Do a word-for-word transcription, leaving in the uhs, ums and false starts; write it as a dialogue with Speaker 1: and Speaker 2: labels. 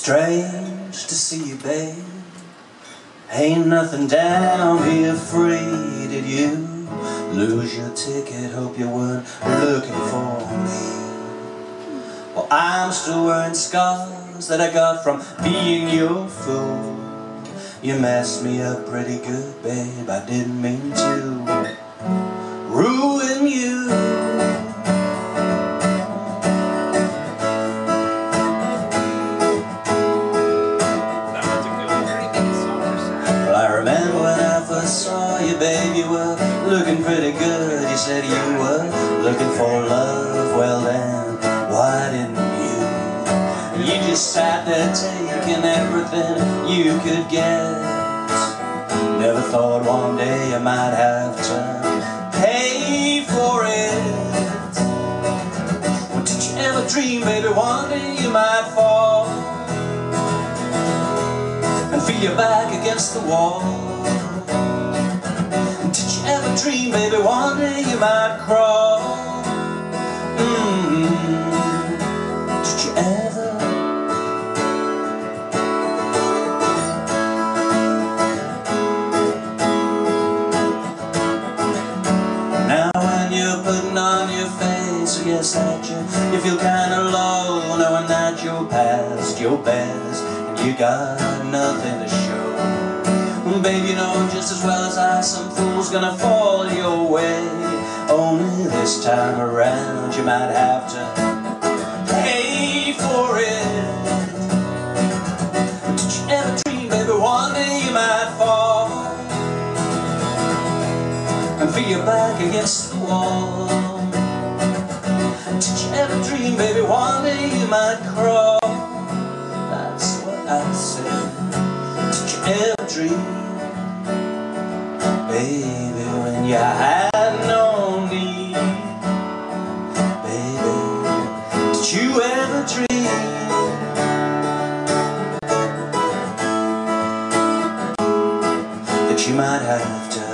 Speaker 1: Strange to see you, babe. Ain't nothing down here free. Did you lose your ticket? Hope you weren't looking for me. Well, I'm still wearing scars that I got from being your fool. You messed me up pretty good, babe. I didn't mean to ruin you. Well, I remember when I first saw you, babe, you were looking pretty good. You said you were looking for love. Well then, why didn't you? You just sat there taking everything you could get. Never thought one day you might have to pay for it. Well, did you ever dream, baby, one day you might fall and feel your back against the wall? Did you ever dream, baby, one day you might crawl? Mm-hmm. Did you ever? Now when you're putting on your face, so yes, that you, you feel kinda low, knowing that you're past your best and you got nothing to show. Babe, you know just as well as I, some fool's gonna fall your way. Only this time around you might have to pay for it. Did you ever dream, baby, one day you might fall and feel your back against the wall? Did you ever dream, baby, one day you might crawl? That's what I said. Did you ever dream, baby, when you had no need? Baby, did you ever dream that you might have to